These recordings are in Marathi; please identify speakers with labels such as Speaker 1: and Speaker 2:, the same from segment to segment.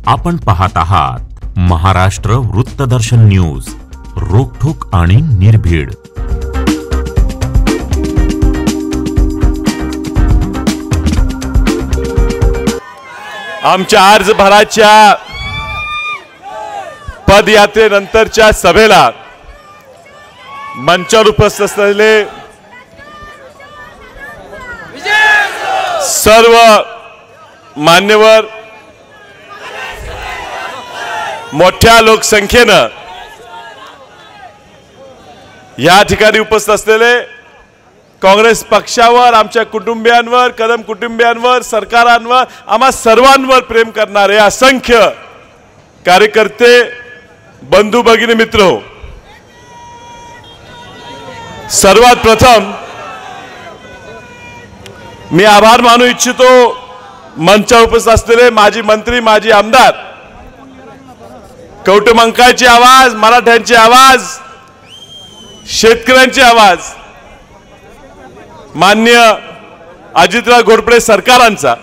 Speaker 1: आपण पाहत आहात महाराष्ट्र वृत्तदर्शन न्यूज, रोखठोक आणि निर्भीड।
Speaker 2: आमच्या अर्ज भराच्या पदयात्रेनंतरच्या सभेला मंचावर उपस्थित असलेले सर्व मान्यवर, मोठ्या लोकसंख्येनं या ठिकाणी उपस्थित असलेले काँग्रेस पक्षावर, आमच्या कुटुंबियांवर, कदम कुटुंबियांवर, सरकारांवर, आम्हा सर्वांवर प्रेम करणारे असंख्य कार्यकर्ते, बंधू भगिनी मित्र, सर्वात प्रथम मी आभार मानू इच्छितो मंचावर उपस्थित असलेले माजी मंत्री, माजी आमदार, कवटुमंकाळची आवाज, मराठ्यांची आवाज, शेतकऱ्यांची आवाज, माननीय अजितराव घोरपडे सरकारांचा।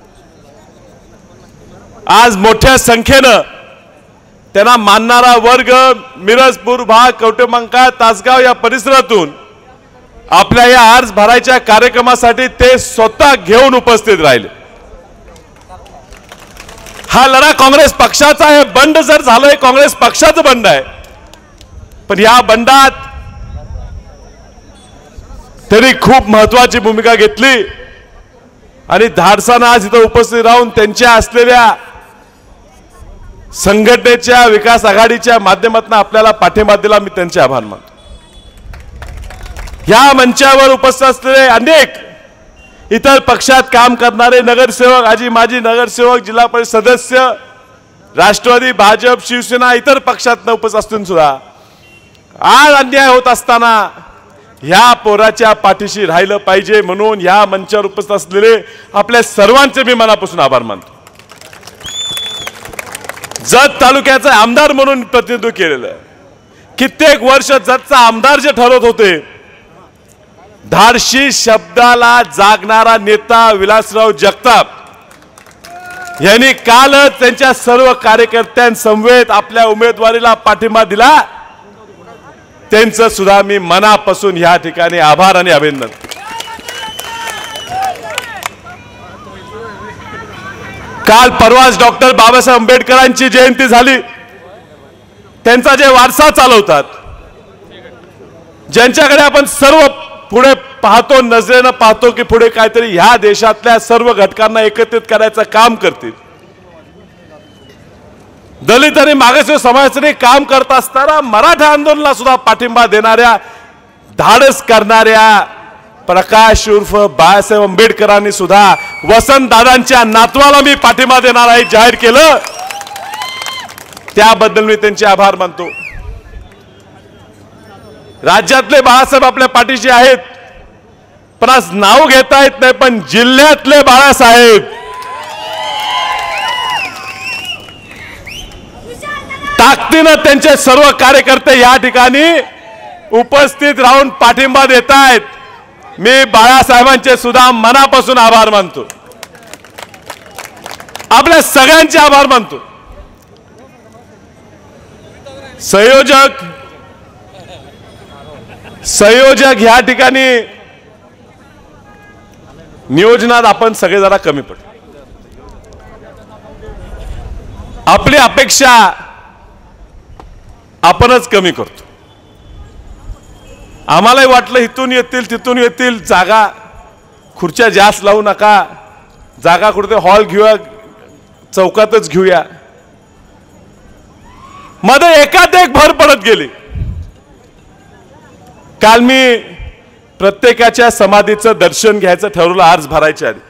Speaker 2: आज मोठ्या संख्येनं त्यांना मानणारा वर्ग मिरजपूर भाग, कवटुमंकाळ, तासगाव या परिसरातून आपल्या या अर्ज भरायच्या कार्यक्रमासाठी ते स्वतः घेऊन उपस्थित राहिले। हा लढा काँग्रेस पक्षाचा आहे। बंड जर झालंय, काँग्रेस पक्षाचं बंड आहे, पण या बंडात त्यांनी खूप महत्वाची भूमिका घेतली आणि धाडसानं आज इथं उपस्थित राहून त्यांच्या असलेल्या संघटनेच्या विकास आघाडीच्या माध्यमातून आपल्याला पाठिंबा दिला। मी त्यांचे आभार मानतो। या मंचावर उपस्थित असलेले अनेक इतर पक्षात काम करणारे नगरसेवक, आजी माजी नगरसेवक, जिल्हा परिषद सदस्य, राष्ट्रवादी, भाजप, शिवसेना, इतर पक्षात उपस्थित असून सुद्धा आज अन्याय होत असताना ह्या पोराच्या पाठीशी राहिलं पाहिजे म्हणून या मंचावर उपस्थित असलेले आपल्या सर्वांचे मी मनापासून आभार मानतो। जत तालुक्याचा आमदार म्हणून प्रतिनिधित्व केलेलं, कित्येक वर्ष जतचा आमदार जे ठरवत होते, धाडशी शब्दाला जागणारा नेता विलासराव जगताप यांनी कालच त्यांच्या सर्व कार्यकर्त्यांसमवेत आपल्या उमेदवारीला पाठिंबा दिला। त्यांचं सुद्धा मी मनापासून या ठिकाणी आभार आणि अभिनंदन। काल परवाच डॉक्टर बाबासाहेब आंबेडकरांची जयंती झाली। त्यांचा जे वारसा चालवतात, ज्यांच्याकडे आपण सर्व पुढे पाहतो, नजरेनं पाहतो की पुढे काहीतरी ह्या देशातल्या सर्व घटकांना एकत्रित करायचं काम करतील, दलित आणि मागासवर्गीय समाजासाठी काम करत असताना मराठा आंदोलनाला सुद्धा पाठिंबा देणाऱ्या, धाडस करणाऱ्या प्रकाश उर्फ बाळासाहेब आंबेडकरांनी सुद्धा वसंतदादांच्या नातवाला मी पाठिंबा देणार आहे जाहीर केलं। त्याबद्दल मी त्यांचे आभार मानतो। राज्यातले बाळासाहेब आपल्या पाठीशी आहेत, पण आज नाव घेता येत नाही, पण जिल्ह्यातले बाळासाहेब ताकदीनं त्यांचे सर्व कार्यकर्ते या ठिकाणी उपस्थित राहून पाठिंबा देत आहेत। मी बाळासाहेबांचे सुद्धा मनापासून आभार मानतो, आपल्या सगळ्यांचे आभार मानतो। संयोजक या ठिकाणी नियोजनात आपण सगळे जरा कमी पडतो। आपली अपेक्षा आपणच कमी करतो। आम्हालाही वाटलं इथून येतील तिथून येतील, जागा खुर्च्या जास्त लावू नका, जागा कुठे हॉल घेऊया, चौकातच घेऊया, मध्ये एकात एक भर पडत गेली। काल मी प्रत्येकाच्या समाधीचं दर्शन घ्यायचं ठरवलं अर्ज भरायच्या आधी।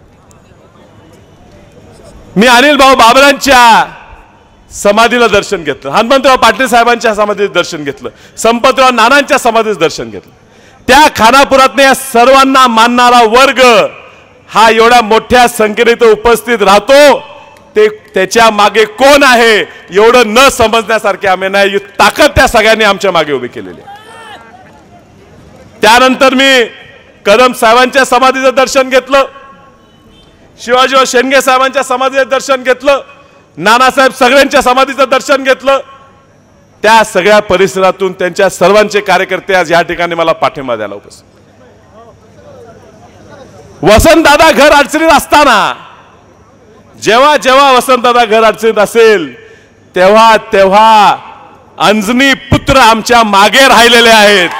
Speaker 2: मी अनिल भाऊ बाबरांच्या समाधीला दर्शन घेतलं, हनुमंतराव पाटील साहेबांच्या समाधीचं दर्शन घेतलं, संपतराव नानांच्या समाधीचं दर्शन घेतलं। त्या खानापुरातल्या या सर्वांना मानणारा वर्ग हा एवढ्या मोठ्या संख्येने उपस्थित राहतो, ते त्याच्या मागे कोण आहे एवढं न समजण्यासारखे आम्ही नाही, ताकद त्या सगळ्यांनी आमच्या मागे उभी केलेली आहे। त्यानंतर मी कदम साहेबांच्या समाधीचं दर्शन घेतलं, शिवाजीराव शेंडगे साहेबांच्या समाधीचं दर्शन घेतलं, नानासाहेब सगळ्यांच्या समाधीचं दर्शन घेतलं. त्या सगळ्या परिसरातून त्यांच्या सर्वांचे कार्यकर्ते आज या ठिकाणी मला पाठिंबा द्यायला उपस्थित. वसंतदादा घर अडचणीत असताना, जेव्हा जेव्हा वसंतदादा घर अडचणीत असेल तेव्हा तेव्हा अंजनी पुत्र आमच्या मागे राहिलेले आहेत.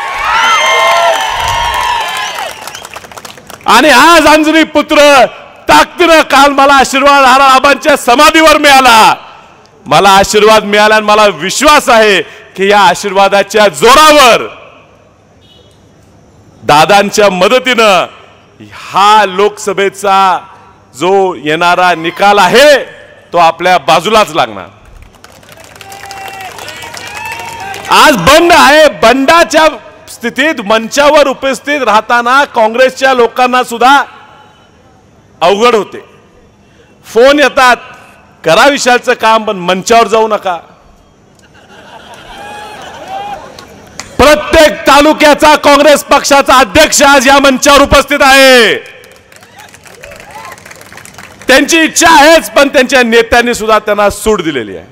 Speaker 2: आणि आज अंजनी पुत्र ताकदीनं काल मला आशीर्वाद आबांच्या समाधीवर मिळाला. मला आशीर्वाद मिळाला आणि मला विश्वास आहे की या आशीर्वादाच्या जोरावर दादांच्या मदतीनं हा लोकसभेचा जो येणारा निकाल आहे तो आपल्या बाजूलाच लागणार. आज बंड आहे. बंडाच्या स्थितीत मंचावर उपस्थित राहताना काँग्रेसच्या लोकांना सुद्धा अवघड होते. फोन येतात, करा विशालचं काम पण मंचावर जाऊ नका. प्रत्येक तालुक्याचा काँग्रेस पक्षाचा अध्यक्ष आज या मंचावर उपस्थित आहे. त्यांची इच्छा आहेच पण त्यांच्या नेत्यांनी सुद्धा त्यांना सूट दिलेली आहे.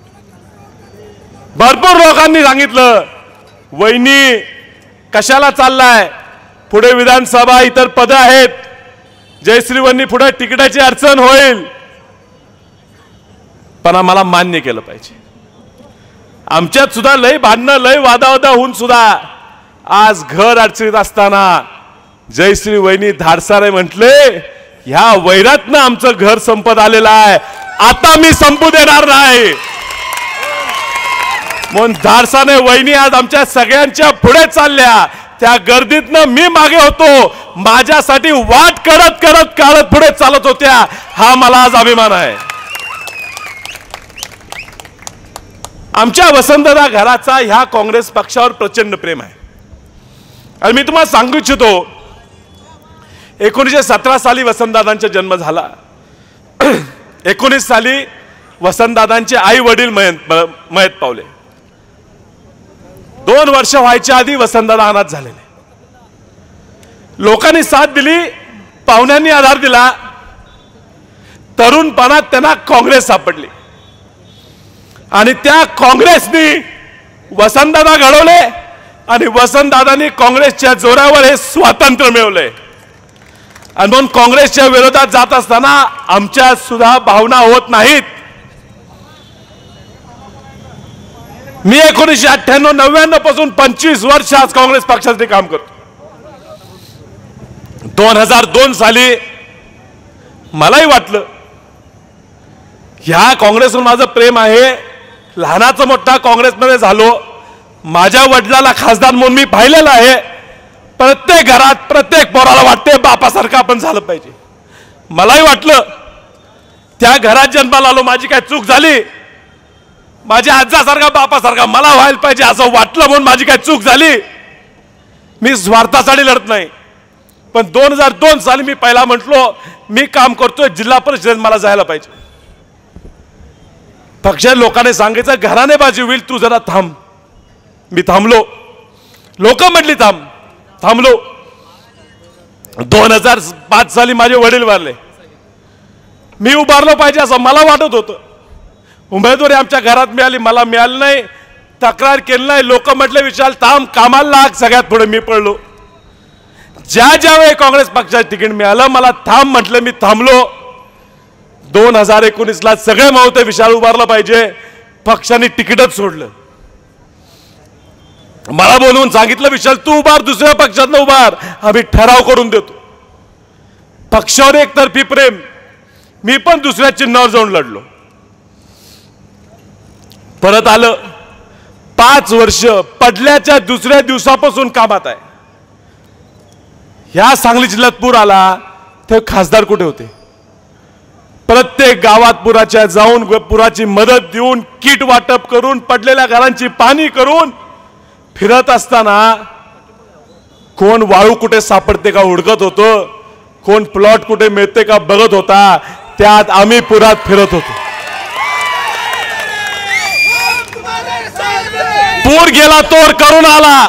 Speaker 2: भरपूर लोकांनी सांगितलं वहिनी कशाला चाललाय, पुढे विधानसभा इतर पद आहेत, जयश्री वहिनी पुढे तिकिटाची अडचण होईल. पण आम्हाला मान्य केलं पाहिजे. आमच्यात सुद्धा लय भांडणं लय वादावादा होऊन सुद्धा आज घर अडचणीत असताना जयश्री वहिनी धाडसाने म्हटले ह्या वैरातनं आमचं घर संपत आलेलं आहे, आता मी संपू देणार नाही. म्हणून धाडसाने वहिनी आज आमच्या सगळ्यांच्या पुढे चालल्या. त्या गर्दीतनं मी मागे होतो, माझ्यासाठी वाट करत करत काढत पुढे चालत होत्या. हा मला आज अभिमान आहे. आमच्या वसंतदादा घराचा ह्या काँग्रेस पक्षावर प्रचंड प्रेम आहे. आणि मी तुम्हाला सांगू इच्छितो 1917 साली वसंतदादांचा जन्म झाला. 19 साली वसंतदादांचे आई वडील मयत पावले. 2 वर्ष व्हायच्या आधी वसंतदादा अनाथ झालेले. लोकांनी साथ दिली, पाहुण्यांनी आधार दिला. तरुणपणात त्यांना काँग्रेस सापडली आणि त्या काँग्रेसनी वसंतदादा घडवले आणि वसंतदादांनी काँग्रेसच्या जोरावर हे स्वातंत्र्य मिळवले. आणि म्हणून काँग्रेसच्या विरोधात जात असताना आमच्या सुद्धा भावना होत नाहीत. मी 1998-99 पासून 25 वर्ष आज काँग्रेस पक्षासाठी काम करतो. 2002 साली मलाही वाटलं ह्या काँग्रेसवर माझं प्रेम आहे. लहानाचा मोठा काँग्रेसमध्ये झालो. माझ्या वडिलाला खासदार म्हणून मी पाहिलेलं आहे. प्रत्येक घरात प्रत्येक पोराला वाटते बापासारखं आपण झालं पाहिजे. मलाही वाटलं त्या घरात जन्माला आलो, माझी काय चूक झाली, माझ्या आजासारखा बापासारखा मला व्हायला पाहिजे असं वाटलं म्हणून माझी काय चूक झाली. मी स्वार्थासाठी लढत नाही. पण 2002 साली मी पहिला म्हटलो मी काम करतोय जिल्हा परिषदेत, मला जायला पाहिजे. पक्षाच्या लोकांनी सांगायचं घराने बाजी होईल, तू जरा थांब. मी थांबलो. लोक म्हटली थांब. थांबलो. 2005 साली माझे वडील वारले. मी उभारलो पाहिजे असं मला वाटत होतं. उमेदवारी आमच्या घरात मिळाली, मला मिळाली नाही. तक्रार केली नाही. लोक म्हटले विशाल थांब, कामाला लाग. सगळ्यात पुढे मी पडलो. ज्यावेळी काँग्रेस पक्षाचं तिकीट मिळालं मला थांब म्हटलं, मी थांबलो. 2019 ला सगळे मावते विशाल उभारला पाहिजे. पक्षाने तिकीटच सोडलं. मला बोलवून सांगितलं विशाल तू उभार, दुसऱ्या पक्षातनं उभार, आम्ही ठराव करून देतो. पक्षावर एकतर्फी प्रेम. मी पण दुसऱ्या चिन्हावर जाऊन लढलो. परत आलं. 5 वर्ष पडल्याच्या दुसऱ्या दिवसापासून कामात आहे. ह्या सांगली जिल्ह्यात पूर आला ते खासदार कुठे होते? प्रत्येक गावात पुराच्या जाऊन पुराची मदत देऊन किट वाटप करून पडलेल्या घरांची पाहणी करून फिरत असताना कोण वाळू कुठे सापडते का हुडकत होतो, कोण प्लॉट कुठे मिळते का बघत होता. त्यात आम्ही पुरात फिरत होतो. पूर गेला तोर करून आला.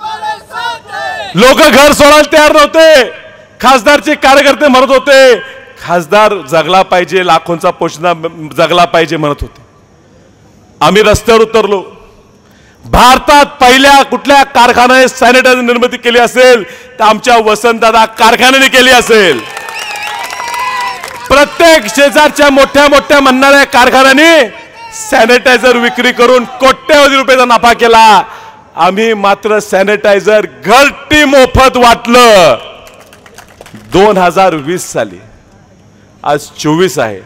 Speaker 2: लोक घर सोडायला तयार नव्हते. खासदारचे कार्यकर्ते मरत होते. खासदार जगला पाहिजे, लाखोंचा पोषणा जगला पाहिजे म्हणत होते. आम्ही रस्त्यावर उतरलो. भारतात पहिल्या कुठल्या कारखान्याने सॅनिटायझर निर्मिती केली असेल तर आमच्या वसंतदादा कारखान्याने केली असेल. प्रत्येक शेजारच्या मोठ्या मोठ्या म्हणणाऱ्या कारखान्याने सॅनिटायझर विक्री करून कोट्यवधी रुपयाचा नफा केला. आम्ही मात्र सॅनिटायझर घरटी मोफत वाटलं 2020 साली. आज 24 आहे.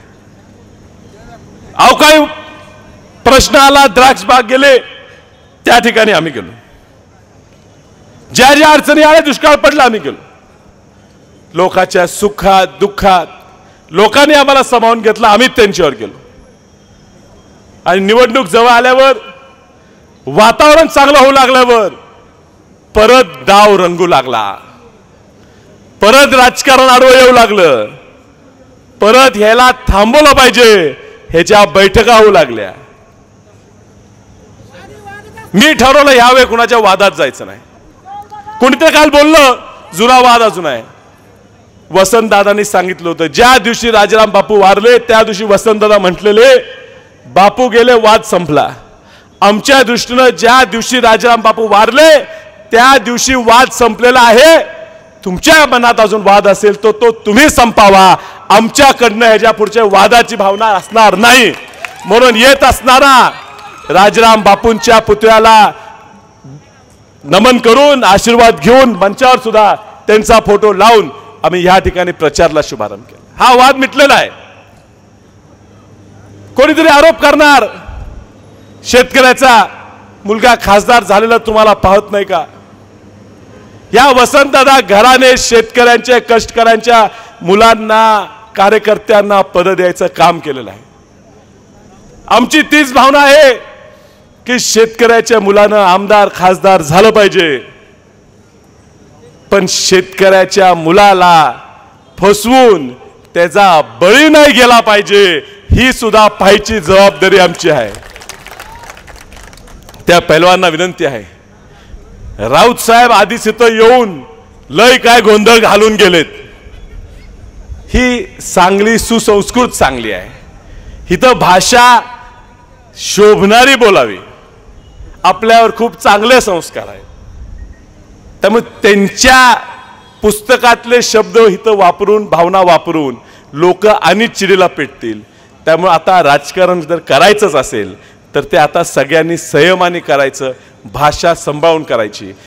Speaker 2: अवकाळी प्रश्न आला, द्राक्ष बाग गेले, त्या ठिकाणी आम्ही गेलो. ज्या ज्या अडचणी आल्या, दुष्काळ पडला, आम्ही गेलो. लोकांच्या सुखात दुःखात लोकांनी आम्हाला सामावून घेतलं, आम्ही त्यांच्यावर गेलो. आणि निवडणूक जवळ आल्यावर, वातावरण चांगलं होऊ लागल्यावर परत डाव रंगू लागला. परत राजकारण आडवं येऊ लागलं. परत ह्याला थांबवलं पाहिजे ह्याच्या बैठका होऊ लागल्या. मी ठरवलं यावेळी कुणाच्या वादात जायचं नाही. कोणीतरी काल बोललं जुना वाद अजून आहे. वसंतदादांनी सांगितलं होतं, ज्या दिवशी राजाराम बापू वारले त्या दिवशी वसंतदादा म्हटलेले बापू गेले, वाद संपला. आमच्या दृष्टीनं ज्या दिवशी राजाराम बापू वारले त्या दिवशी वाद संपलेला आहे. तुमच्या मनात अजून वाद असेल तो तुम्ही संपावा. आमच्याकडनं ह्याच्या पुढच्या वादाची भावना असणार नाही. म्हणून येत असणारा राजाराम बापूंच्या पुतळ्याला नमन करून आशीर्वाद घेऊन मंचावर सुद्धा त्यांचा फोटो लावून आम्ही या ठिकाणी प्रचाराला शुभारंभ केला. हा वाद मिटलेला आहे. कोणीतरी आरोप करणार, शेतकऱ्याचा मुलगा खासदार झालेला तुम्हाला पाहत नाही का? या वसंतदादा घराने शेतकऱ्यांच्या कष्टकऱ्यांच्या मुलांना कार्यकर्त्यांना पद द्यायचं काम केलेलं आहे. आमची तीच भावना आहे की शेतकऱ्याच्या मुलानं आमदार खासदार झालं पाहिजे. पण शेतकऱ्याच्या मुलाला फसवून त्याचा बळी नाही गेला पाहिजे, ही सुद्धा पाहायची जबाबदारी आमची आहे. त्या पैलवांना विनंती आहे, राऊत साहेब आधीच इथं येऊन लय काय गोंधळ घालून गेलेत. ही सांगली सुसंस्कृत सांगली आहे. इथं भाषा शोभणारी बोलावी. आपल्यावर खूप चांगले संस्कार आहेत. त्यामुळे त्यांच्या पुस्तकातले शब्द इथं वापरून, भावना वापरून लोक आणि चिडीला पेटतील. त्यामुळे आता राजकारण जर करायचंच असेल तर ते आता सगळ्यांनी संयमाने करायचं, भाषा सांभाळून करायची.